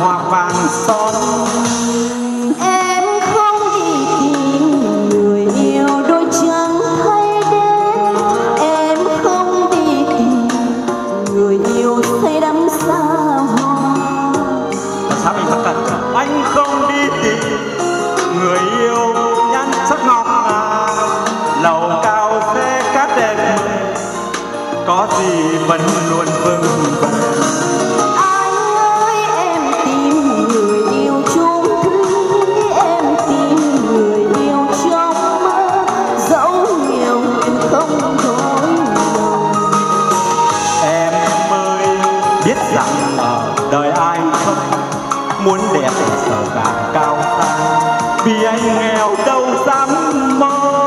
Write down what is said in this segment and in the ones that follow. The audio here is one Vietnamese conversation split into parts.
hoa vàng son. Em không đi tìm người yêu đôi chân thay đến, em không đi tìm người yêu say đắm xa hoa. Sao mình thật anh không đi tìm người yêu nhan sắc ngọc ngà, lầu cao xe cát đẹp có gì vẫn luôn vững vàng. Anh ơi em tìm người yêu chung thủy, em tìm người yêu trong mơ, dẫu nhiều nhưng không dối lòng. Em ơi biết rằng ở đời ai không muốn đẹp sở càng cao sang, vì anh nghèo đâu dám mơ.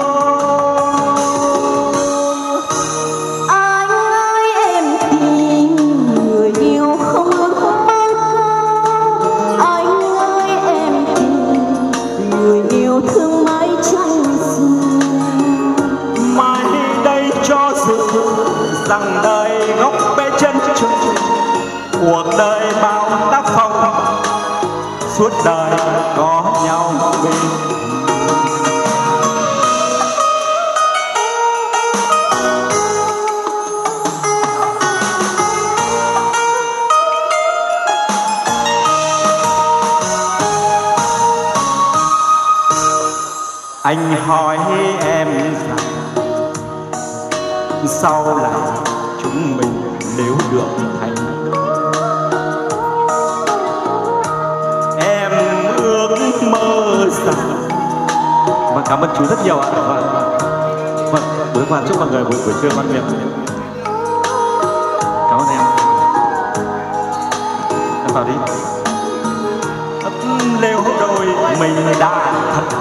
Anh ơi em tìm người yêu không ước mơ cao, anh ơi em tìm người yêu thương mãi trăng sương. Mai đây cho sự rằng đời ngốc bê chân chung, cuộc đời bao tác phong suốt đời có nhau bên. Anh hỏi em rằng sau này chúng mình nếu được thành em ước mơ rằng. Vâng, cảm ơn chú rất nhiều ạ. Vâng, buổi qua chúc mọi người buổi trưa ngon miệng. Cảm ơn em. Em vào đi. Nếu đôi mình đã thật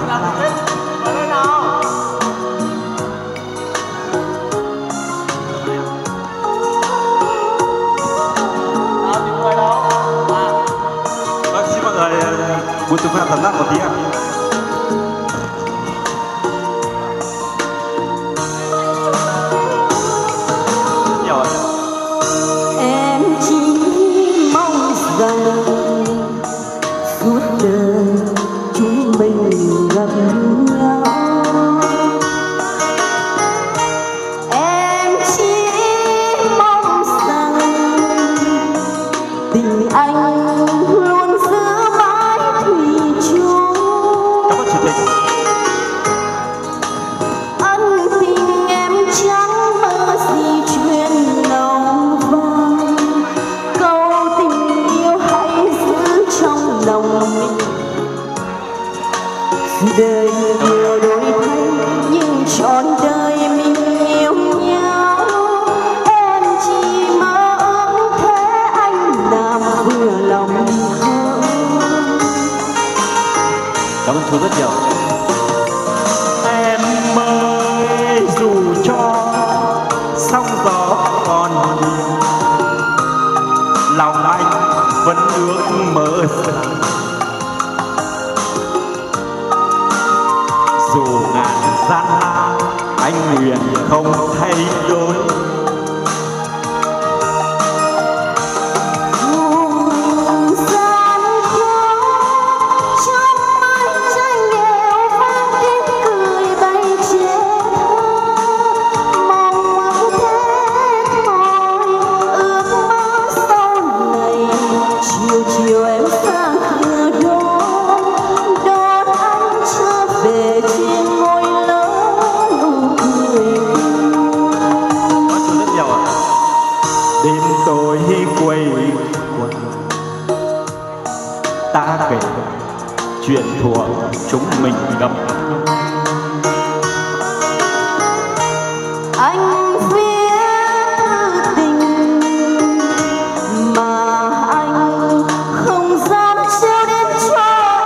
buổi tối phép tận tác một tí ạ. Nhiều ạ. Em chỉ mong rằng suốt đời chúng mình gặp nhau. Em chỉ mong rằng tình anh luôn giữ mãi thủy chung. Cảm ơn chủ tịch. Ân tình em chẳng mơ gì chuyện lòng vang, câu tình yêu hãy giữ trong lòng mình. Đời nhiều đổi thay nhưng trọn đời mình yêu nhau. Em chỉ mơ ước thế anh làm vừa lòng hơn. Cảm ơn chú rất nhiều. Em ơi dù cho sóng gió còn nhiều, lòng anh vẫn ước mơ rằng dù ngàn gian nan anh nguyện không thay đổi. Chiều em sang cửa đón anh trở về trên ngôi lớn nụ cười. Có chú rất nhiều ạ. Đêm tối quay quần ta kể chuyện thuở chúng mình gặp. Anh viết thư tình mà anh không dám treo đến cho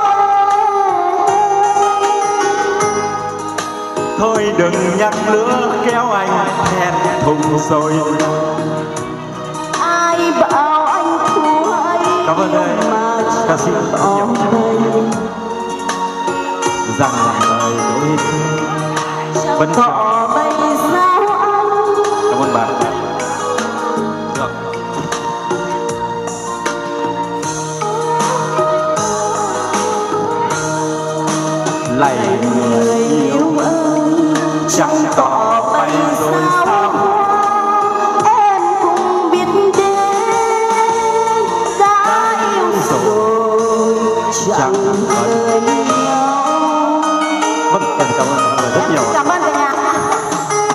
em. Thôi đừng nhắc nữa kéo anh thẹn thùng rồi. Ai bảo anh thua hay Cảm ơn đây ca sĩ nhiều đây rằng lời đôi vẫn có